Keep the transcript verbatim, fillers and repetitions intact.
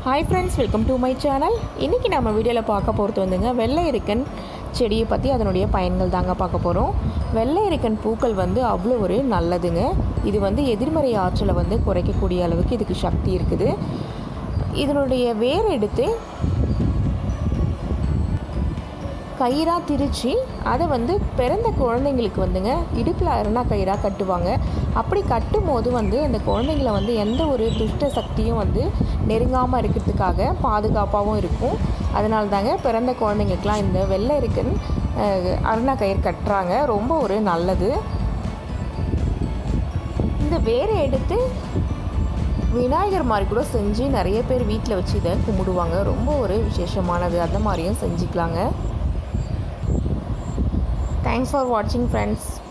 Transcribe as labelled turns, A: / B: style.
A: Hi friends, welcome to my channel. இன்னைக்கு நம்ம வீடியோல பார்க்க போறது வந்துங்க வெள்ளை எருக்கன் செடியை பத்தி அதனுடைய பயன்கள் தாங்க பார்க்க போறோம். வெள்ளை எருக்கன் பூக்கள் வந்து அவ்வளவு ஒரு நல்லதுங்க. இது வந்து எதிர்மறை ஆற்றலை வந்து குறைக்கக்கூடிய அளவுக்கு இதுக்கு சக்தி இருக்குது. இதனுடைய வேர் எடுத்து கயிறா திரிச்சி அதை வந்து பிறந்த குழந்தைங்களுக்கு வந்துங்க இடுப்பில் அரணா கயிறா கட்டுவாங்க. அப்படி கட்டும் போது வந்து அந்த குழந்தைங்கள வந்து எந்த ஒரு துஷ்ட சக்தியும் வந்து நெருங்காமல் இருக்கிறதுக்காக பாதுகாப்பாகவும் இருக்கும். அதனால தாங்க பிறந்த குழந்தைங்களுக்கெலாம் இந்த வெள்ளை எருக்கன் அரணா கயிறு கட்டுறாங்க. ரொம்ப ஒரு நல்லது. இந்த வேரை எடுத்து விநாயகர் மாதிரி கூட செஞ்சு நிறைய பேர் வீட்டில் வச்சு இதை கும்பிடுவாங்க. ரொம்ப ஒரு விசேஷமானது. அந்த மாதிரியும் செஞ்சுக்கலாங்க. Thanks for watching friends.